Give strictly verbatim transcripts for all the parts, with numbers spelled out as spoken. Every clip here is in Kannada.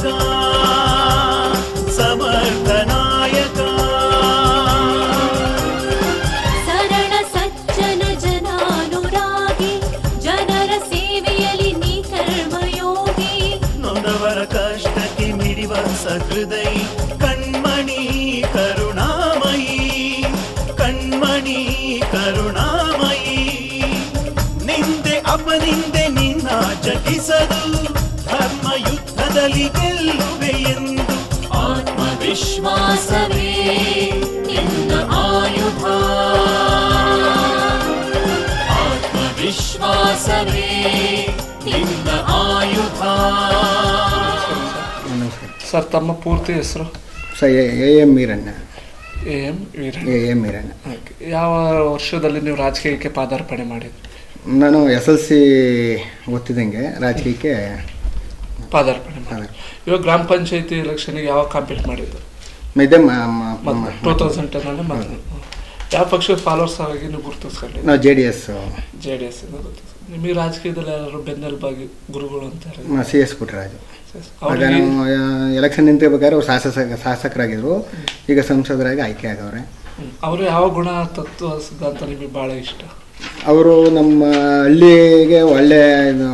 ನಾಯಕ ಸಮರ್ಥ ನಾಯಕ ಸರಳ ಸಜ್ಜನ ಜನಾನುರಾಗಿ ಜನರ ಸೇವೆಯಲ್ಲಿ ನೀ ಕರ್ಮಯೋಗಿ ನೊಂದವರ ಕಷ್ಟಕ್ಕೆ ಮಿಡಿವ ಸಹೃದಯ ಕಣ್ಮಣಿ ಕರುಣಾಮಯಿ ಕಣ್ಮಣಿ ಕರುಣಾಮಯಿ ನಿಂದೆ ಅಪನಿಂದೆ ನಿನ್ನ ಜಟಿಸದು ಧರ್ಮ ಯುದ್ಧದಲ್ಲಿ ಗೆಲ್ಲುವೆ ಎಂದು ಆತ್ಮವಿಶ್ವಾಸವೇ ನಿನ್ನ ಆಯುಧ ಆತ್ಮವಿಶ್ವಾಸವೇ ನಿನ್ನ ಆಯುಧ. ಸರ್ ತಮ್ಮ ಪೂರ್ತಿ ಹೆಸರು? Sir A M Veeranna. A M Veeranna. A M Veeranna. ಯಾವ ವರ್ಷದಲ್ಲಿ ನೀವು ರಾಜಕೀಯಕ್ಕೆ ಪಾದಾರ್ಪಣೆ ಮಾಡಿದ್ರಿ? ನಾನು ಎಸ್ ಎಲ್ ಸಿ ಓದ್ತಿದ್ದಂಗೆ ರಾಜಕೀಯಕ್ಕೆ ಪಾದಾರ್ಪಣೆ ಮಾಡಿ. ಇವಾಗ ಗ್ರಾಮ ಪಂಚಾಯತಿ ಎಲೆಕ್ಷನ್ಗೆ ಯಾವಾಗ ಕಾಂಪೀಟ್ ಮಾಡಿದ್ದು? ಇದೇ ಟೂ ತೌಸಂಡ್ ಟೆನ್ ಅಲ್ಲಿ ಮಾಡಿದ್ರು. ಯಾವ ಪಕ್ಷದ ಫಾಲೋವರ್ಸ್ ಆಗಿ ನೀವು ಗುರುತಿಸ್ಕೊಂಡ್ರಿ? ನಾವು J D S. J D S ನಿಮಗೆ ರಾಜಕೀಯದಲ್ಲಿ ಯಾರು ಬೆನ್ನೆಲುಬಾಗಿ ಗುರುಗಳು ಅಂತ ಸಿ ಎಸ್ ಪುಟ್ಟರಾಜು. ಆಗ ನಾವು ಎಲೆಕ್ಷನ್ ನಿಂತಿರ್ಬೇಕಾದ್ರೆ ಅವ್ರು ಶಾಸಕ ಶಾಸಕರಾಗಿದ್ರು, ಈಗ ಸಂಸದರಾಗಿ ಆಯ್ಕೆ ಆಗವ್ರೆ. ಅವರು ಯಾವ ಗುಣ ತತ್ವ ಸಿದ್ಧಾಂತ ನಿಮಗೆ ಭಾಳ ಇಷ್ಟ? ಅವರು ನಮ್ಮ ಹಳ್ಳಿಗೆ ಒಳ್ಳೆ ಇದು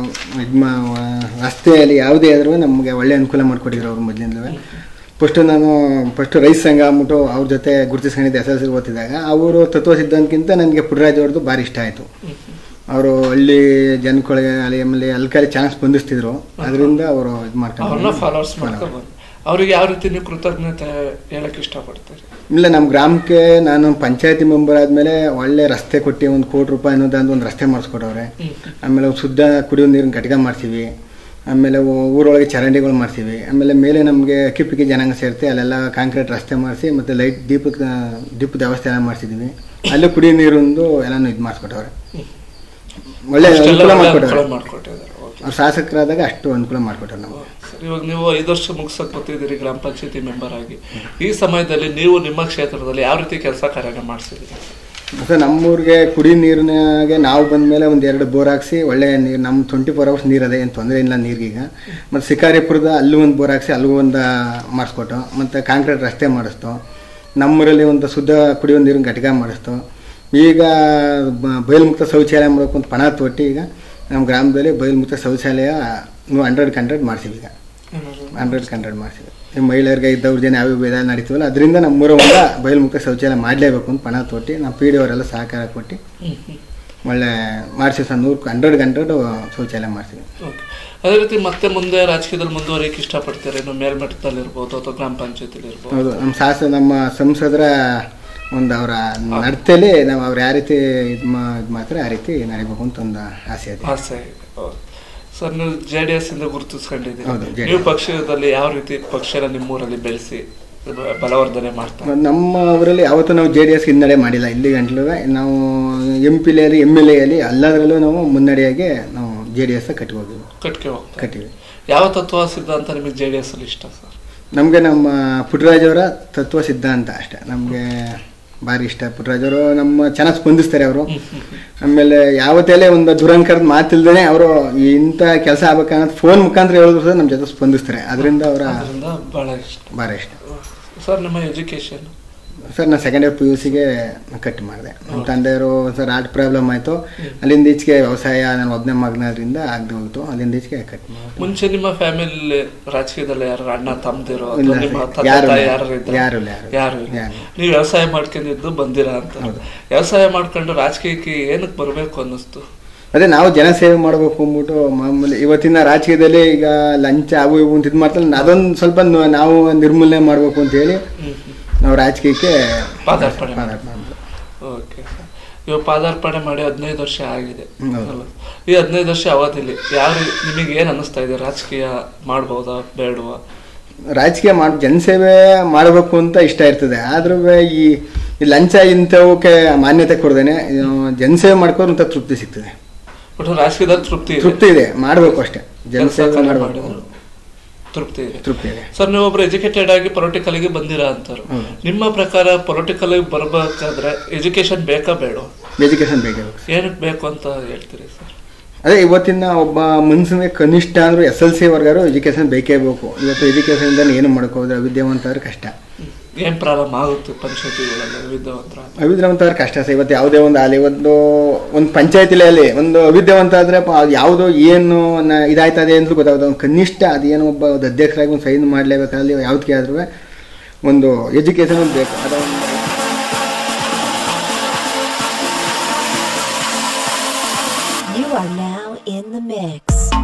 ರಸ್ತೆಯಲ್ಲಿ ಯಾವುದೇ ಆದ್ರೂ ನಮಗೆ ಒಳ್ಳೆ ಅನುಕೂಲ ಮಾಡಿಕೊಟ್ಟಿದ್ರು ಅವರು ಮೊದಲಿಂದಲೇ. ಫಸ್ಟು ನಾನು ಫಸ್ಟು ರೈತ ಸಂಘ ಅಂದ್ಬಿಟ್ಟು ಅವ್ರ ಜೊತೆ ಗುರುತಿಸ್ಕೊಂಡಿದ್ದೆ ಎಸ್ ಎಲ್ ಸಿ ಓದ್ತಿದ್ದಾಗ. ಅವರು ತತ್ವ ಸಿದ್ಧಾಂತಕ್ಕಿಂತ ನನಗೆ ಪುಟ್ಟರಾಜ್ ಅವ್ರದ್ದು ಭಾರಿ ಇಷ್ಟ ಆಯಿತು. ಅವರು ಹಳ್ಳಿ ಜನಗಳಿಗೆ ಅಲ್ಲಿ ಆಮೇಲೆ ಅಲ್ಕಲ್ಲಿ ಚೆನ್ನಾಗಿ ಸ್ಪಂದಿಸ್ತಿದ್ರು, ಅದರಿಂದ ಅವರು ಇದು ಮಾಡ್ಕೊಂಡು ಫಾಲೋವರ್ಸ್ ಮಾಡ್ಕೊಂಡು. ಅವ್ರಿಗೆ ಯಾವ ರೀತಿ ನೀವು ಕೃತಜ್ಞತೆ ಹೇಳಕ್ಕೆ ಇಷ್ಟಪಡ್ತೀರಿ? ಇಲ್ಲ, ನಮ್ಮ ಗ್ರಾಮಕ್ಕೆ ನಾನು ಪಂಚಾಯತಿ ಮೆಂಬರ್ ಆದಮೇಲೆ ಒಳ್ಳೆ ರಸ್ತೆ ಕೊಟ್ಟು ಒಂದು ಕೋಟಿ ರೂಪಾಯಿ ಅನ್ನೋದಂದು ಒಂದು ರಸ್ತೆ ಮಾಡಿಸ್ಕೊಡವ್ರೆ. ಆಮೇಲೆ ಒಂದು ಶುದ್ಧ ಕುಡಿಯೋ ನೀರಿನ ಘಟಕ ಮಾಡ್ತೀವಿ. ಆಮೇಲೆ ಊರೊಳಗೆ ಚರಂಡಿಗಳು ಮಾಡ್ತೀವಿ. ಆಮೇಲೆ ಮೇಲೆ ನಮಗೆ ಕಿಪ್ಪಿಗೆ ಜನಾಂಗ ಸೇರುತ್ತೆ, ಅಲ್ಲೆಲ್ಲ ಕಾಂಕ್ರೀಟ್ ರಸ್ತೆ ಮಾಡಿಸಿ ಮತ್ತು ಲೈಟ್ ದೀಪದ ದೀಪದ ವ್ಯವಸ್ಥೆ ಎಲ್ಲ ಮಾಡಿಸಿದ್ದೀವಿ. ಅಲ್ಲೂ ಕುಡಿಯೋ ನೀರಿಂದು ಎಲ್ಲನೂ ಇದು ಮಾಡಿಸ್ಕೊಟ್ಟವ್ರೆ, ಒಳ್ಳೆ ಅನುಕೂಲ ಮಾಡಿಕೊಟ್ಟಿದ್ದಾರೆ. ಅವ್ರು ಶಾಸಕರಾದಾಗ ಅಷ್ಟು ಅನುಕೂಲ ಮಾಡಿಕೊಟ್ಟಾರೆ ನಮಗೆ. ಇವಾಗ ನೀವು ಐದು ವರ್ಷ ಮುಗಿಸಕ್ಕೆ ಗೊತ್ತಿದ್ದೀರಿ ಗ್ರಾಮ ಪಂಚಾಯತಿ ಮೆಂಬರ್ ಆಗಿ. ಈ ಸಮಯದಲ್ಲಿ ನೀವು ನಿಮ್ಮ ಕ್ಷೇತ್ರದಲ್ಲಿ ಯಾವ ರೀತಿ ಕೆಲಸ ಕಾರ್ಯ ಮಾಡಿಸಿದ್ದೀರಿ? ಮತ್ತು ನಮ್ಮೂರಿಗೆ ಕುಡಿ ನೀರಿನಾಗೆ ನಾವು ಬಂದ ಮೇಲೆ ಒಂದು ಎರಡು ಬೋರ್ ಹಾಕ್ಸಿ ಒಳ್ಳೆ ನೀರು, ನಮ್ಮ ಟ್ವೆಂಟಿ ಫೋರ್ ಅವರ್ಸ್ ನೀರದೆ, ಏನು ತೊಂದರೆ ಇಲ್ಲ ನೀರಿಗೀಗ. ಮತ್ತು ಶಿಕಾರಿಪುರದ ಅಲ್ಲೂ ಒಂದು ಬೋರ್ ಹಾಕ್ಸಿ ಅಲ್ಲೂ ಒಂದು ಮಾಡಿಸ್ಕೊಟ್ಟು, ಮತ್ತು ಕಾಂಕ್ರೀಟ್ ರಸ್ತೆ ಮಾಡಿಸ್ತು. ನಮ್ಮೂರಲ್ಲಿ ಒಂದು ಶುದ್ಧ ಕುಡಿಯೋ ನೀರಿನ ಘಟಕ ಮಾಡಿಸ್ತು. ಈಗ ಬಯಲುಮುಕ್ತ ಶೌಚಾಲಯ ಮಾಡೋಕೆ ಒಂದು ಪಣ ತೊಟ್ಟು ಈಗ ನಮ್ಮ ಗ್ರಾಮದಲ್ಲಿ ಬಯಲುಮುಕ್ತ ಶೌಚಾಲಯ ನೀವು ಹಂಡ್ರೆಡ್ ಹಂಡ್ರೆಡ್ ಮಾಡ್ತೀವಿ. ಈಗ ಹಂಡ್ರೆಡ್ ಹಂಡ್ರೆಡ್ ಮಾಡ್ತೀವಿ. ಈ ಮಹಿಳೆಯರಿಗೆ ಇದ್ದವ್ರ ಜನ ಯಾವ ಬೇದ ನಡೀತೀವಲ್ಲ, ಅದರಿಂದ ನಮ್ಮೂರ ಒಂದು ಬಯಲುಮುಕ್ತ ಶೌಚಾಲಯ ಮಾಡಲೇಬೇಕು ಅಂತ ಪಣ ತೊಟ್ಟು ನಮ್ಮ ಪಿ ಡಿ ಅವರೆಲ್ಲ ಸಹಕಾರ ಕೊಟ್ಟು ಒಳ್ಳೆ ಮಾಡಿಸಿ ಸರ್ ನೂರು ಹಂಡ್ರೆಡ್ ಹಂಡ್ರೆಡ್ ಶೌಚಾಲಯ ಮಾಡ್ತೀವಿ. ಅದೇ ರೀತಿ ಮತ್ತೆ ಮುಂದೆ ರಾಜಕೀಯದಲ್ಲಿ ಮುಂದುವರಿಯಕ್ಕೆ ಇಷ್ಟಪಡ್ತಾರೆ? ಇನ್ನು ಮೇಲ್ಮಟ್ಟದಲ್ಲಿ ಇರ್ಬೋದು ಅಥವಾ ಗ್ರಾಮ ಪಂಚಾಯತಿಲಿ ಇರ್ಬೋದು? ಹೌದು, ನಮ್ಮ ಶಾಸ ನಮ್ಮ ಸಂಸದರ ಒಂದು ಅವರ ನಡತೆಯಲ್ಲಿ ನಾವು ಅವ್ರು ಯಾವ ರೀತಿ ಇದು ಮಾತ್ರ ಆ ರೀತಿ ನಡಿಬೇಕು ಅಂತ ಒಂದು ಆಸೆ ಇದೆ. ಆಸೆ ಸರ್, ನೀವು ಜೆ ಡಿ ಎಸ್ ಇಂದ ಗುರುತಿಸ್ಕೊಂಡಿದ್ದೀರಿ. ನೀವು ಪಕ್ಷದಲ್ಲಿ ಯಾವ ರೀತಿ ಪಕ್ಷನ ನಿಮ್ಮೂರಲ್ಲಿ ಬೆಳೆಸಿ ಬಲವರ್ಧನೆ ಮಾಡ್ತಾರೆ? ನಮ್ಮ ಊರಲ್ಲಿ ಯಾವತ್ತೂ ನಾವು ಜೆ ಡಿ ಎಸ್ ಹಿನ್ನಡೆ ಮಾಡಿಲ್ಲ ಇಲ್ಲಿ ಗಂಟಲು. ನಾವು ಎಂ ಪಿ ಲಿ ಎಮ್ ಎಲ್ ಎಲ್ಲಿ ಎಲ್ಲದರಲ್ಲೂ ನಾವು ಮುನ್ನಡೆಯಾಗಿ ನಾವು ಜೆ ಡಿ ಎಸ್ ಕಟ್ಕೋತೀವಿ ಕಟ್ಕೆ ಹೋಗ್ತೀವಿ ಕಟ್ಟಿವಿ. ಯಾವ ತತ್ವ ಸಿದ್ಧಾಂತ ನಿಮಗೆ ಜೆ ಡಿ ಎಸ್ ಅಲ್ಲಿ ಇಷ್ಟ ಸರ್? ನಮಗೆ ನಮ್ಮ ಪುಟ್ಟರಾಜ್ ಅವರ ತತ್ವ ಸಿದ್ಧಾಂತ ಅಷ್ಟೇ ನಮಗೆ ಭಾರಿ ಇಷ್ಟ. ಪುಟ್ಟರಾಜ್ ಅವರು ನಮ್ಮ ಚೆನ್ನಾಗಿ ಸ್ಪಂದಿಸ್ತಾರೆ ಅವರು. ಆಮೇಲೆ ಯಾವತ್ತೇ ಒಂದು ದುರಂಕಾರದ ಮಾತಿಲ್ದೇ ಅವರು ಇಂಥ ಕೆಲಸ ಆಗ್ಬೇಕನ್ನೋದು ಫೋನ್ ಮುಖಾಂತರ ಹೇಳಿದ್ರು ಸಹ ನಮ್ಮ ಜೊತೆ ಸ್ಪಂದಿಸ್ತಾರೆ. ಅದರಿಂದ ಅವರ ಭಾಳ ಇಷ್ಟ ಭಾಳ ಇಷ್ಟ. ಸರ್, ನಿಮ್ಮ ಎಜುಕೇಶನ್? ಸರ್, ನಾನು ಸೆಕೆಂಡ್ ಇಯರ್ ಪಿ ಯು ಸಿಗೆ ಕಟ್ ಮಾಡಿದೆ. ನಮ್ಮ ತಂದೆಯವರು ಸರ್ ಹಾರ್ಟ್ ಪ್ರಾಬ್ಲಮ್ ಆಯಿತು, ಅಲ್ಲಿಂದ ಈಚೆಗೆ ವ್ಯವಸಾಯ ನಾನು ಒಬ್ಬನೇ ಮಗನಾದ್ರಿಂದ ಆಗದೆ ಹೋಗ್ತು, ಅಲ್ಲಿಂದ ಈಚೆಗೆ ಕಟ್ ಮಾಡಿದೆ. ಮುಂಚೆ ನಿಮ್ಮ ಫ್ಯಾಮಿಲಿ ರಾಜಕೀಯದಲ್ಲಿ ಯಾರು ಅಣ್ಣ ತಮ್ಮದಿರೋ ಯಾರು ಯಾರು ಯಾರು ನೀವು ವ್ಯವಸಾಯ ಮಾಡ್ಕೊಂಡಿದ್ದು ಬಂದಿರಾ ಅಂತ? ವ್ಯವಸಾಯ ಮಾಡ್ಕೊಂಡು ರಾಜಕೀಯಕ್ಕೆ ಏನಕ್ಕೆ ಬರಬೇಕು ಅನ್ನಿಸ್ತು? ಅದೇ ನಾವು ಜನಸೇವೆ ಮಾಡಬೇಕು ಅಂದ್ಬಿಟ್ಟು ಮಾಮೂಲಿ ಇವತ್ತಿನ ರಾಜಕೀಯದಲ್ಲಿ ಈಗ ಲಂಚ ಅವು ಇವು ಅಂತ ಇದು ಮಾಡ್ತಾರೆ, ಅದೊಂದು ಸ್ವಲ್ಪ ನಾವು ನಿರ್ಮೂಲನೆ ಮಾಡಬೇಕು ಅಂತ ಹೇಳಿ ನಾವು ರಾಜಕೀಯಕ್ಕೆ ಪಾದಾರ್ಪಣೆ ಮಾಡಿದ್ವಿ. ಓಕೆ ಸರ್, ಇವಾಗ ಪಾದಾರ್ಪಣೆ ಮಾಡಿ ಹದಿನೈದು ವರ್ಷ ಆಗಿದೆ. ಈ ಹದಿನೈದು ವರ್ಷ ಅವಧಿಯಲ್ಲಿ ಯಾವ ನಿಮಗೆ ಏನು ಅನ್ನಿಸ್ತಾ ಇದೆ? ರಾಜಕೀಯ ಮಾಡ್ಬೋದಾ ಬೇಡವಾ? ರಾಜಕೀಯ ಮಾಡಿ ಜನಸೇವೆ ಮಾಡಬೇಕು ಅಂತ ಇಷ್ಟ ಇರ್ತದೆ. ಆದ್ರೂ ಈ ಲಂಚ ಇಂಥವಕ್ಕೆ ಮಾನ್ಯತೆ ಕೊಡ್ದೇನೆ ಜನಸೇವೆ ಮಾಡ್ಕೊಂಡು ಅಂತ ತೃಪ್ತಿ ಸಿಗ್ತದೆ. ರಾಜಕೀಯದಲ್ಲಿ ತೃಪ್ತಿ ತೃಪ್ತಿ ಇದೆ, ಮಾಡಬೇಕು ಅಷ್ಟೇ, ಜನಸೇವೆ ಮಾಡಬೇಕು, ತೃಪ್ತಿ ಇದೆ. ತೃಪ್ತಿ ಇದೆ. ಸರ್, ನೀವು ಒಬ್ರು ಎಜುಕೇಟೆಡ್ ಆಗಿ ಪೊಲಿಟಿಕಲ್ಗೆ ಬಂದಿರಾ ಅಂತಾರೆ. ನಿಮ್ಮ ಪ್ರಕಾರ ಪೊಲಿಟಿಕಲ್ ಬರಬೇಕಾದ್ರೆ ಎಜುಕೇಶನ್ ಬೇಕಾ ಬೇಡ? ಎಜುಕೇಶನ್ ಬೇಕು. ಏನಕ್ಕೆ ಬೇಕು ಅಂತ ಹೇಳ್ತೀರಿ ಸರ್? ಅದೇ ಇವತ್ತಿನ ಒಬ್ಬ ಮನುಷ್ಯನಿಗೆ ಕನಿಷ್ಠ ಅಂದರೂ ಎಸ್ ಎಲ್ ಸಿ ವರ್ಗಾರು ಎಜುಕೇಷನ್ ಬೇಕೇ ಬೇಕು. ಇವತ್ತು ಎಜುಕೇಷನ್ದ ಏನು ಮಾಡ್ಕೋದ್ರೆ ಅವಿದ್ಯಾವಂತ ಆದ್ರೆ ಕಷ್ಟ. ಏನು ಪ್ರಾಬ್ಲಮ್ ಆಗುತ್ತೆ ಪಂಚಾಯತಿಗಳಲ್ಲಿ ಅವಿದ್ಯಾವಂತ ಅವಿದ್ಯಾವಂತ ಆದ್ರೆ ಕಷ್ಟ ಸರ್. ಇವತ್ತು ಯಾವುದೇ ಒಂದು ಅಲ್ಲಿ ಒಂದು ಒಂದು ಪಂಚಾಯತಿಲೇ ಅಲ್ಲಿ ಒಂದು ಅವಿದ್ಯಾವಂತ ಆದರೆ ಯಾವುದೋ ಏನು ನ ಇದಾಯ್ತದೆ ಅಂತ ಗೊತ್ತಾಗೋದು. ಒಂದು ಕನಿಷ್ಠ ಅದೇನೋ ಒಬ್ಬ ಒಂದು ಅಧ್ಯಕ್ಷರಾಗಿ ಒಂದು ಸೈನ್ ಮಾಡಲೇಬೇಕಾದಲ್ಲಿ ಯಾವುದಕ್ಕೆ ಆದ್ರೂ ಒಂದು ಎಜುಕೇಷನ್ ಒಂದು ಬೇಕು. ಅದೊಂದು You are now in the mix.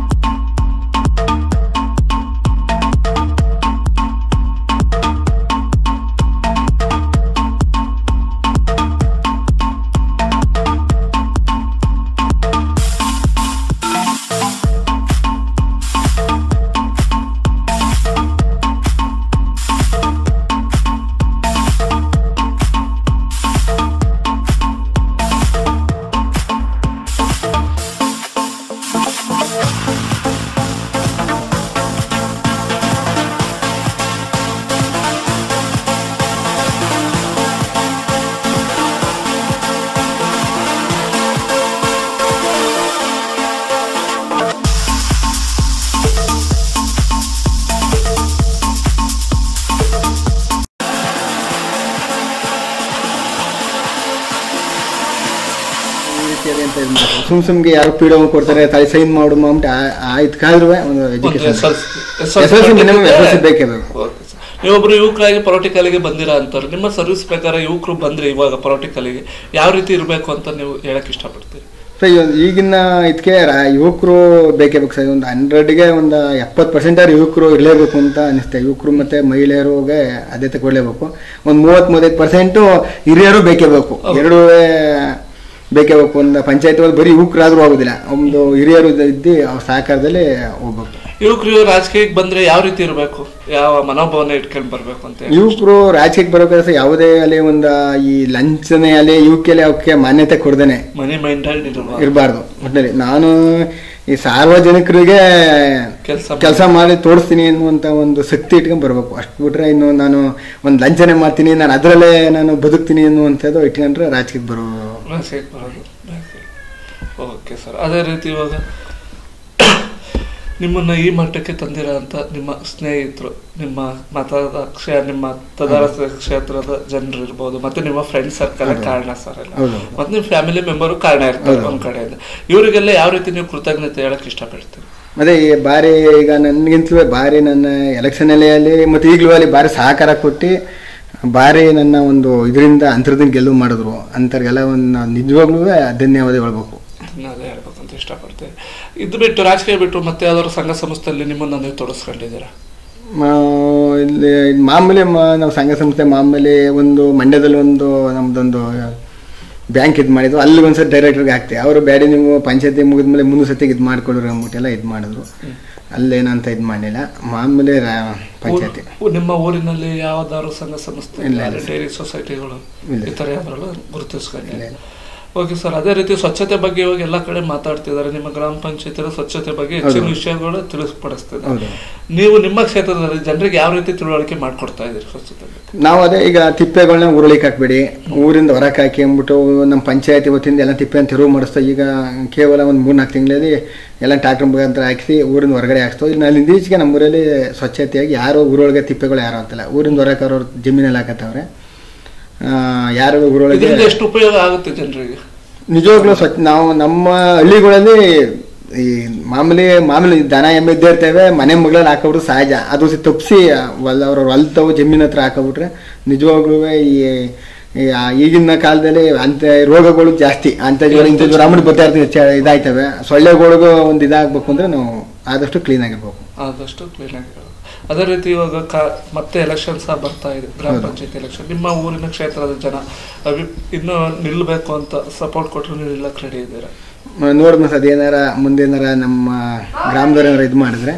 ಸುಮ್ ಸುಮ್ಗೆ ಯಾರು ಪಿ ಡಿ ಕೊಡ್ತಾರೆ ತಾಯಿ ಸೈನ್ ಮಾಡು ಅಂದ್ಬಿಟ್ಟು ಆಯ್ತು ಕಾದ್ರೂ ಒಂದು education S L C minimum S L C ಬೇಕೇ ಬೇಕು. ನೀವೊಬ್ರು ಯುವಕರಾಗಿ ಪೊಲಿಟಿಕಲ್ಗೆ ಬಂದಿರಾ ಅಂತಾರೆ. ನಿಮ್ಮ ಸರ್ವಿಸ್ ಪ್ರಕಾರ ಯುವಕರು ಬಂದ್ರೆ ಇವಾಗ ಪೊಲಿಟಿಕಲ್ಗೆ ಯಾವ ರೀತಿ ಇರಬೇಕು ಅಂತ ನೀವು ಹೇಳಕ್ ಇಷ್ಟಪಡ್ತೀರಿ? ಸರ್ ಈಗಿನ ಇದಕ್ಕೆ ಯುವಕರು ಬೇಕೇ ಬೇಕು ಸರ್. ಒಂದು ಹಂಡ್ರೆಡ್ಗೆ ಒಂದು ಎಪ್ಪತ್ತು ಪರ್ಸೆಂಟ್ ಆರು ಯುವಕರು ಇರಲೇಬೇಕು ಅಂತ ಅನಿಸುತ್ತೆ. ಯುವಕರು ಮತ್ತು ಮಹಿಳೆಯರಿಗೆ ಅದೇ ತಗೊಳ್ಳೇಬೇಕು. ಒಂದು ಮೂವತ್ತು ಮೂವತ್ತೈದು ಪರ್ಸೆಂಟು ಹಿರಿಯರು ಬೇಕೇ ಬೇಕು. ಎರಡೂ ಬೇಕೇ ಬೇಕು. ಒಂದು ಪಂಚಾಯತ್ ಬರೀ ಯುವಕರಾದ್ರೂ ಆಗೋದಿಲ್ಲ, ಒಂದು ಹಿರಿಯರು ಇದ್ದು ಅವ್ರ ಸಹಕಾರದಲ್ಲಿ ಹೋಗ್ಬೇಕು. ಯುವಕರು ರಾಜಕೀಯಕ್ಕೆ ಬಂದ್ರೆ ಯಾವ ರೀತಿ ಇರಬೇಕು, ಯಾವ ಮನೋಭಾವನೆ ಇಟ್ಕೊಂಡು ಬರ್ಬೇಕು ಅಂತ? ಯುವಕರು ರಾಜಕೀಯಕ್ಕೆ ಬರಬೇಕಾದ್ರೆ ಯಾವುದೇ ಅಲ್ಲಿ ಒಂದು ಈ ಲಂಚನೆ ಅಲ್ಲಿ ಯುವಕಲ್ಲಿ ಅವಕ್ಕೆ ಮಾನ್ಯತೆ ಕೊಡ್ದೇನೆ ಮನಿ ಮೈಂಡೆಡ್ ಇರಬಾರ್ದು. ಒಟ್ಟಿನಲ್ಲಿ ನಾನು ಈ ಸಾರ್ವಜನಿಕರಿಗೆ ಕೆಲಸ ಮಾಡಿ ತೋರಿಸ್ತೀನಿ ಅನ್ನುವಂಥ ಒಂದು ಶಕ್ತಿ ಇಟ್ಕೊಂಡು ಬರಬೇಕು. ಅಷ್ಟು ಬಿಟ್ರೆ ಇನ್ನು ನಾನು ಒಂದು ಲಂಚನೆ ಮಾಡ್ತೀನಿ, ನಾನು ಅದರಲ್ಲೇ ನಾನು ಬದುಕ್ತೀನಿ ಅನ್ನುವಂಥದ್ದು ಇಟ್ಕೊಂಡ್ರೆ ರಾಜಕೀಯಕ್ಕೆ ಬರೋ ರಾಜಕೀಯಕ್ಕೆ ಬರೋದು. ಓಕೆ ಸರ್, ಅದೇ ರೀತಿ ಇವಾಗ ನಿಮ್ಮನ್ನ ಈ ಮಟ್ಟಕ್ಕೆ ತಂದಿರೋ ಅಂತ ನಿಮ್ಮ ಸ್ನೇಹಿತರು, ನಿಮ್ಮ ಮತದ ಕ್ಷೇ ನಿಮ್ಮ ತದಾರಸ ಕ್ಷೇತ್ರದ ಜನರು ಇರ್ಬೋದು, ಮತ್ತೆ ನಿಮ್ಮ ಫ್ರೆಂಡ್ ಸರ್ಕಲ್ ಕಾರಣ ಸರ್ ಎಲ್ಲ, ಮತ್ತೆ ನಿಮ್ಮ ಫ್ಯಾಮಿಲಿ ಮೆಂಬರು ಕಾರಣ ಇರ್ತಾರೆ ಒಂದ್ ಕಡೆಯಿಂದ. ಇವರಿಗೆಲ್ಲ ಯಾವ ರೀತಿ ನೀವು ಕೃತಜ್ಞತೆ ಹೇಳಕ್ ಇಷ್ಟಪಡ್ತೀರಿ? ಮತ್ತೆ ಈ ಬಾರಿ ಈಗ ನನಗಿಂತಲೂ ಬಾರಿ ನನ್ನ ಎಲೆಕ್ಷನ್ ಅಲ್ಲಿ ಮತ್ತೆ ಈಗಲೂ ಅಲ್ಲಿ ಬಾರಿ ಸಹಕಾರ ಕೊಟ್ಟು ಬಾರಿ ನನ್ನ ಒಂದು ಇದರಿಂದ ಅಂತರದಿಂದ ಗೆಲುವು ಮಾಡಿದ್ರು ಅಂತರ್ಗೆಲ್ಲ ಒಂದು ನಿಜವಾಗ್ಲೂ ಧನ್ಯವಾದ ಹೇಳ್ಬೇಕು. ಅದೇ ಹೇಳ್ಬೇಕು ಅಂತ ಇಷ್ಟಪಡ್ತೇವೆ. ಇದು ಬಿಟ್ಟು ರಾಜಕೀಯ ಬಿಟ್ಟು ಮತ್ತೆ ಯಾವ್ದಾದ್ರು ಸಂಘ ಸಂಸ್ಥೆಯಲ್ಲಿ ನಿಮ್ಮನ್ನ ನೀವು ತೊಡಸ್ಕೊಂಡಿದ್ದೀರಾ? ಇಲ್ಲಿ ಮಾಮೂಲಿ ನಾವು ಸಂಘ ಸಂಸ್ಥೆ ಮಾಮೂಲಿ ಒಂದು ಮಂಡ್ಯದಲ್ಲಿ ಒಂದು ನಮ್ದೊಂದು ಬ್ಯಾಂಕ್ ಇದು ಮಾಡಿದ್ರು, ಅಲ್ಲಿ ಒಂದ್ಸತಿ ಡೈರೆಕ್ಟರ್ಗೆ ಹಾಕ್ತೀವಿ. ಅವರು ಬ್ಯಾಡಿ ನೀವು ಪಂಚಾಯತಿ ಮುಗಿದ್ಮೇಲೆ ಮುಂದೆ ಸತಿಗೆ ಇದು ಮಾಡ್ಕೊಡ್ರಿ ಅಂದ್ಬಿಟ್ಟೆಲ್ಲ ಇದು ಮಾಡಿದ್ರು. ಅಲ್ಲೇನಂತ ಇದು ಮಾಡಲಿಲ್ಲ, ಮಾಮೂಲಿ ಪಂಚಾಯತಿ. ನಿಮ್ಮ ಊರಿನಲ್ಲಿ ಯಾವ್ದಾದ್ರು ಸಂಘ ಸಂಸ್ಥೆ ಡೈರಿ ಸೊಸೈಟಿಗಳು ಈ ಥರ ಯಾವ್ದ್ರಲ್ಲೂ ಗುರುತಿಸ್ಕೊಂಡಿಲ್ಲ? ಓಕೆ ಸರ್, ಅದೇ ರೀತಿ ಸ್ವಚ್ಛತೆ ಬಗ್ಗೆ ಇವಾಗ ಎಲ್ಲ ಕಡೆ ಮಾತಾಡ್ತಿದ್ದಾರೆ. ನಿಮ್ಮ ಗ್ರಾಮ ಪಂಚಾಯತಿಯ ಸ್ವಚ್ಛತೆ ಬಗ್ಗೆ ಹೆಚ್ಚಿನ ವಿಷಯಗಳು ತಿಳಿಸ್ಪಡಿಸ್ತಿದ್ದಾರೆ. ನೀವು ನಿಮ್ಮ ಕ್ಷೇತ್ರದಲ್ಲಿ ಜನರಿಗೆ ಯಾವ ರೀತಿ ತಿಳುವಳಿಕೆ ಮಾಡ್ಕೊಡ್ತಾ ಇದ್ದೀರಿ ಸ್ವಚ್ಛತೆ ಬಗ್ಗೆ? ನಾವು ಅದೇ ಈಗ ತಿಪ್ಪೆಗಳನ್ನ ಊರಳಿಗೆ ಹಾಕ್ಬೇಡಿ, ಊರಿಂದ ಹೊರಕ್ಕೆ ಹಾಕಿ ಅಂದ್ಬಿಟ್ಟು ನಮ್ಮ ಪಂಚಾಯತಿ ವತಿಯಿಂದ ಎಲ್ಲ ತಿಪ್ಪೆಯನ್ನು ತೆರವು ಮಾಡಿಸ್ತಾ ಈಗ ಕೇವಲ ಒಂದು ಮೂರು ನಾಲ್ಕು ತಿಂಗಳಲ್ಲಿ ಎಲ್ಲ ಟ್ಯಾಕ್ಟರ್ ಮುಖಾಂತರ ಹಾಕಿಸಿ ಊರಿಂದ ಹೊರಗಡೆ ಹಾಕ್ಸ್ತು. ಇನ್ನು ಅಲ್ಲಿ ಇತ್ತೀಚೆಗೆ ನಮ್ಮೂರಲ್ಲಿ ಸ್ವಚ್ಛತೆಯಾಗಿ ಯಾರೋ ಊರೊಳಗೆ ತಿಪ್ಪೆಗಳು ಯಾರೋ ಅಂತಲ್ಲ, ಊರಿಂದ ಹೊರಕ್ಕೆ ಅವ್ರವ್ರ ಜಮೀನಲ್ಲಿ ಹಾಕತ್ತವ್ರೆ. ಯಾರು ಊರೊಳಗೆ ಎಷ್ಟು ಉಪಯೋಗ ಆಗುತ್ತೆ ಜನರಿಗೆ ನಿಜವಾಗ್ಲೂ ಸ್ವಚ್ಛ. ನಾವು ನಮ್ಮ ಹಳ್ಳಿಗಳಲ್ಲಿ ಈ ಮಾಮೂಲಿ ಮಾಮೂಲಿ ದನ ಎಮ್ಮೆ ಇದ್ದೇ ಇರ್ತೇವೆ, ಮನೆ ಮಗಳಲ್ಲಿ ಹಾಕೋಬಿಟ್ರೆ ಸಹಜ. ಅದು ತಪ್ಪಿಸಿ ಹೊಲ ಅವ್ರವ್ರು ಹೊಲ್ತವು ಜಮೀನ್ ಹತ್ರ ಹಾಕೋಬಿಟ್ರೆ ನಿಜವಾಗ್ಲೂ ಈ ಈಗಿನ ಕಾಲದಲ್ಲಿ ಅಂತ ರೋಗಗಳು ಜಾಸ್ತಿ, ಅಂತ ಜ್ವರ ಇಂಥ ಜ್ವರ ಅಂದ್ಬಿಟ್ಟು ಬರ್ತಾ ಇರ್ತೀವಿ, ಇದಾಯ್ತವೆ. ಸೊಳ್ಳೆಗಳಿಗೂ ಒಂದು ಇದಾಗಬೇಕು ಅಂದ್ರೆ ನಾವು ಆದಷ್ಟು ಕ್ಲೀನ್ ಆಗಿರ್ಬೇಕು. ಆದಷ್ಟು ಕ್ಲೀನ್ ಆಗಿರ್ಬೇಕು. ಅದೇ ರೀತಿ ಇವಾಗ ಕ ಮತ್ತೆ ಎಲೆಕ್ಷನ್ ಸಹ ಬರ್ತಾ ಇದೆ, ಗ್ರಾಮ ಪಂಚಾಯತ್ ಎಲೆಕ್ಷನ್. ನಿಮ್ಮ ಊರಿನ ಕ್ಷೇತ್ರದ ಜನ ಅಭಿ ಇನ್ನೂ ನಿಲ್ಲಬೇಕು ಅಂತ ಸಪೋರ್ಟ್ ಕೊಟ್ಟರು ನೀವು ನಿಲ್ಲಕ್ಕೆ ರೆಡಿ ಇದ್ದೀರಾ? ನೋಡ್ಮ ಸರ್, ಏನಾರ ಮುಂದೇನಾರ ನಮ್ಮ ಗ್ರಾಮದವ್ರು ಏನಾರ ಇದು ಮಾಡಿದ್ರೆ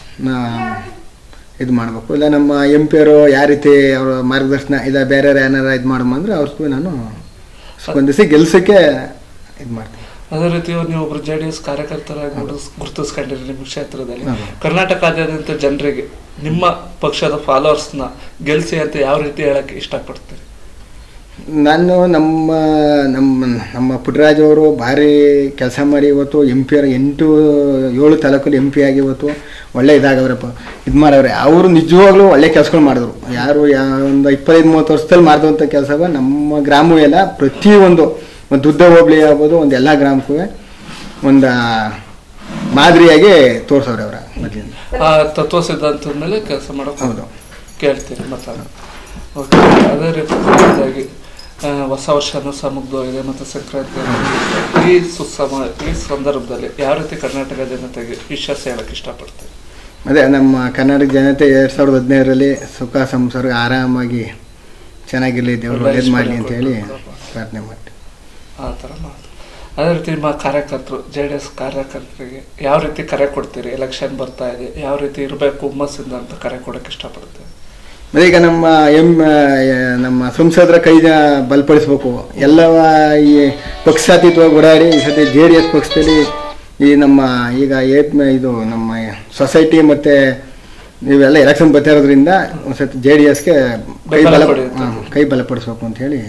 ಇದು ಮಾಡಬೇಕು. ಇಲ್ಲ ನಮ್ಮ ಎಂ ಪಿ ಅವರು ಯಾವ ರೀತಿ ಅವರ ಮಾರ್ಗದರ್ಶನ ಇಲ್ಲ ಬೇರೆ ಏನಾರ ಇದು ಮಾಡಂದ್ರೆ ಅವ್ರಿಗೂ ನಾನು ಸ್ಪಂದಿಸಿ ಗೆಲ್ಸಕ್ಕೆ ಇದು ಮಾಡ್ತೀನಿ. ಅದೇ ರೀತಿ ನೀವು ಒಬ್ರು ಜೆ ಡಿ ಎಸ್ ಕಾರ್ಯಕರ್ತರಾಗಿ ಗುರುತಿಸ್ಕೊಂಡಿರಿ ನಿಮ್ಮ ಕ್ಷೇತ್ರದಲ್ಲಿ. ಕರ್ನಾಟಕದಾದ್ಯಂತ ಜನರಿಗೆ ನಿಮ್ಮ ಪಕ್ಷದ ಫಾಲೋವರ್ಸ್ನ ಗೆಲ್ಸಿ ಅಂತ ಯಾವ ರೀತಿ ಹೇಳಕ್ಕೆ ಇಷ್ಟಪಡ್ತೀರಿ? ನಾನು ನಮ್ಮ ನಮ್ಮ ನಮ್ಮ ಪುಟ್ಟರಾಜ್ ಅವರು ಭಾರಿ ಕೆಲಸ ಮಾಡಿ ಇವತ್ತು ಎಂ ಪಿ ಎಂಟು ಏಳು ತಾಲೂಕಲ್ಲಿ ಎಂ ಪಿ ಆಗಿ ಇವತ್ತು ಒಳ್ಳೆ ಇದಾಗವ್ರಪ್ಪ ಇದು ಮಾಡವ್ರೆ. ಅವರು ನಿಜವಾಗ್ಲೂ ಒಳ್ಳೆ ಕೆಲಸಗಳು ಮಾಡಿದ್ರು. ಯಾರು ಯಾ ಒಂದು ಇಪ್ಪತ್ತೈದು ಮೂವತ್ತು ವರ್ಷದಲ್ಲಿ ಮಾಡಿದಂಥ ಕೆಲಸವ ನಮ್ಮ ಗ್ರಾಮವೂ ಎಲ್ಲ ಪ್ರತಿಯೊಂದು ಒಂದು ದುದ್ದ ಹೋಬಳಿ ಆಗ್ಬೋದು ಒಂದು ಎಲ್ಲ ಗ್ರಾಮಕ್ಕೂ ಒಂದು ಮಾದರಿಯಾಗಿ ತೋರಿಸವ್ರೆ ಅವರ ಮೊದಲಿಂದ. ಆ ತತ್ವ ಸಿದ್ಧಾಂತದ ಮೇಲೆ ಕೆಲಸ ಮಾಡೋಕೆ ಹೌದು ಕೇಳ್ತೀರಿ ಮಾತಾಡೋದು. ಓಕೆ, ಅದೇ ರೀತಿ ಹೊಸ ವರ್ಷನೂ ಸಹ ಮುಗ್ದೋಗಿದೆ ಮತ್ತು ಸಂಕ್ರಾಂತಿ ಈ ಸುಸಮ ಈ ಸಂದರ್ಭದಲ್ಲಿ ಯಾವ ರೀತಿ ಕರ್ನಾಟಕ ಜನತೆಗೆ ವಿಶ್ವಾಸ ಹೇಳಕ್ಕೆ ಇಷ್ಟಪಡ್ತೀವಿ? ಅದೇ ನಮ್ಮ ಕರ್ನಾಟಕ ಜನತೆ ಎರಡು ಸಾವಿರದ ಹದಿನೈದರಲ್ಲಿ ಸುಖ ಸಂಸಾರ ಆರಾಮಾಗಿ ಚೆನ್ನಾಗಿರಲಿ, ದೇವರು ಒಳ್ಳೇದು ಮಾಡಲಿ ಅಂತ ಹೇಳಿ ಪ್ರಾರ್ಥನೆ ಮಾಡ್ತೀವಿ. ಆ ಥರ ಮಾತು. ಅದೇ ರೀತಿ ನಿಮ್ಮ ಕಾರ್ಯಕರ್ತರು ಜೆ ಡಿ ಎಸ್ ಕಾರ್ಯಕರ್ತರಿಗೆ ಯಾವ ರೀತಿ ಕರೆ ಕೊಡ್ತೀರಿ? ಎಲೆಕ್ಷನ್ ಬರ್ತಾ ಇದೆ, ಯಾವ ರೀತಿ ಇರಬೇಕು ಹುಮ್ಮಸ್ಸಿಂದ ಅಂತ ಕರೆ ಕೊಡೋಕ್ಕೆ ಇಷ್ಟಪಡ್ತೀವಿ? ಮತ್ತೆ ಈಗ ನಮ್ಮ ಎಂ ನಮ್ಮ ಸಂಸದರ ಕೈ ಬಲಪಡಿಸ್ಬೇಕು. ಎಲ್ಲ ಈ ಪಕ್ಷಾತೀತವಾಗಿ ಓಡಾಡಿ ಈ ಸತಿ ಜೆ ಡಿ ಎಸ್ ಪಕ್ಷದಲ್ಲಿ ಈ ನಮ್ಮ ಈಗ ಏ ಇದು ನಮ್ಮ ಸೊಸೈಟಿ ಮತ್ತು ಇವೆಲ್ಲ ಎಲೆಕ್ಷನ್ ಬರ್ತಾ ಇರೋದ್ರಿಂದ ಒಂದು ಸತಿ ಜೆ ಡಿ ಎಸ್ಗೆ ಕೈ ಬಲ ಕೈ ಬಲಪಡಿಸ್ಬೇಕು ಅಂತ ಹೇಳಿ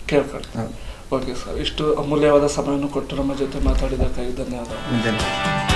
ಕೇಳ್ಕೊಳ್ತೀವಿ. ಓಕೆ ಸರ್, ಇಷ್ಟು ಅಮೂಲ್ಯವಾದ ಸಮಯವನ್ನು ಕೊಟ್ಟು ನಮ್ಮ ಜೊತೆ ಮಾತಾಡಿದ್ದಕ್ಕಾಗಿ ಧನ್ಯವಾದ.